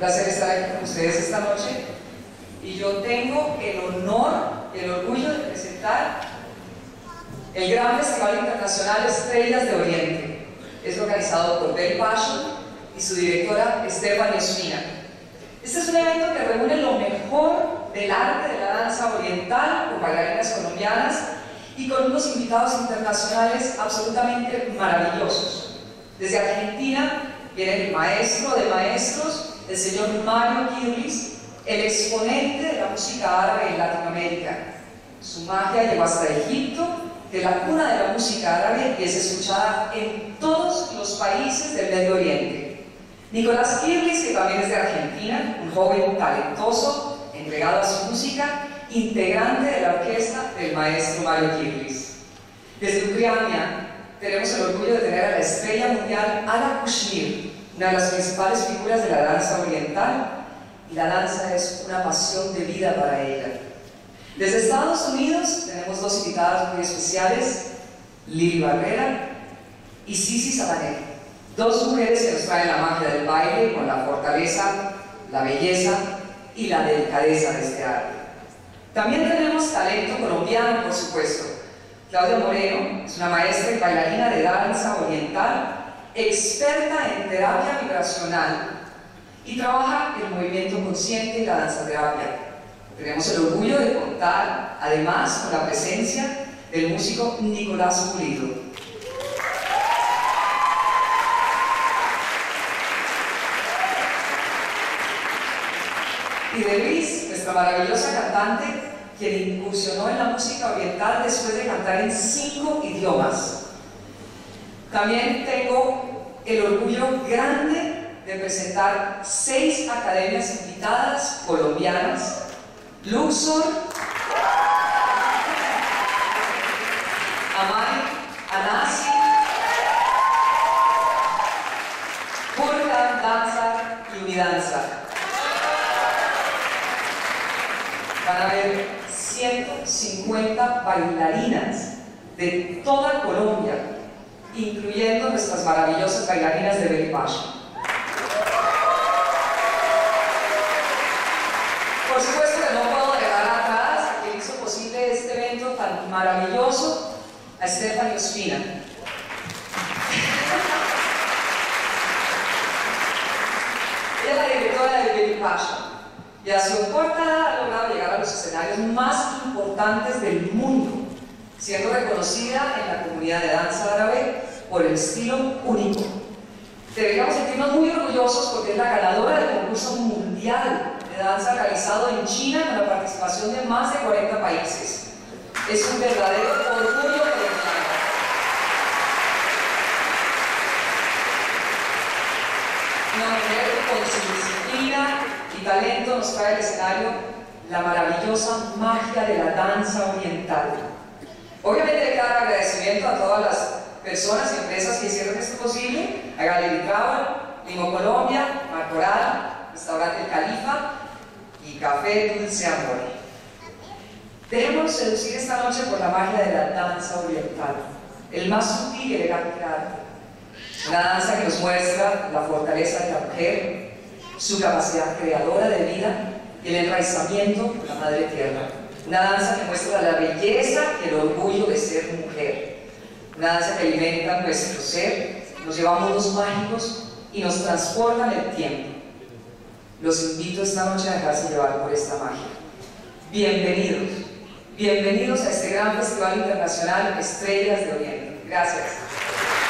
placer estar aquí con ustedes esta noche y yo tengo el honor y el orgullo de presentar el Gran Festival Internacional Estrellas de Oriente. Es organizado por Belly Passion y su directora Stephanie Ospina. Este es un evento que reúne lo mejor del arte de la danza oriental con bailarinas colombianas y con unos invitados internacionales absolutamente maravillosos. Desde Argentina viene el maestro de maestros, el señor Mario Kirlis, el exponente de la música árabe en Latinoamérica. Su magia llegó hasta Egipto, de la cuna de la música árabe, y es escuchada en todos los países del Medio Oriente. Nicolás Kirlis, que también es de Argentina, un joven talentoso, entregado a su música, integrante de la orquesta del maestro Mario Kirlis. Desde Ucrania tenemos el orgullo de tener a la estrella mundial Alla Kushner, una de las principales figuras de la danza oriental, y la danza es una pasión de vida para ella. Desde Estados Unidos tenemos dos invitadas muy especiales, Lili Barrera y Sisi Sabané, dos mujeres que nos traen la magia del baile con la fortaleza, la belleza y la delicadeza de este arte. También tenemos talento colombiano, por supuesto. Claudia Moreno es una maestra y bailarina de danza oriental, experta en terapia vibracional y trabaja el movimiento consciente y la danza terapia. Tenemos el orgullo de contar, además, con la presencia del músico Nicolás Pulido. Y de Luis, nuestra maravillosa cantante, quien incursionó en la música oriental después de cantar en 5 idiomas. También tengo el orgullo grande de presentar 6 academias invitadas colombianas: Luxor, Amai, Anasi, Burka, Danza y Unidanza. Van a haber 150 bailarinas de toda Colombia, incluyendo nuestras maravillosas bailarinas de Belly Passion. Por supuesto que no puedo dejar atrás a quien hizo posible este evento tan maravilloso, a Stephanie Ospina. Ella es la directora de Belly Passion y a su corta edad ha logrado llegar a los escenarios más importantes del mundo, siendo reconocida en la comunidad de danza árabe por el estilo único. Deberíamos sentirnos muy orgullosos porque es la ganadora del concurso mundial de danza realizado en China con la participación de más de 40 países. Es un verdadero orgullo colombiano. Una mujer con su disciplina y talento nos trae al escenario la maravillosa magia de la danza oriental. Obviamente hay que dar agradecimiento a todas las personas y empresas que hicieron esto posible: a Gallery Travel, Limo Colombia, Marcoral, Restaurante El Califa y Café Dulce Amor. Dejémonos seducir esta noche por la magia de la danza oriental, el más sutil y elegante arte. Una danza que nos muestra la fortaleza de la mujer, su capacidad creadora de vida y el enraizamiento con la madre tierra. Una danza que muestra la belleza y el orgullo de ser mujer. Una danza que alimenta nuestro ser, nos lleva a mundos mágicos y nos transporta en el tiempo. Los invito esta noche a dejarse llevar por esta magia. Bienvenidos, bienvenidos a este gran Festival Internacional Estrellas de Oriente. Gracias.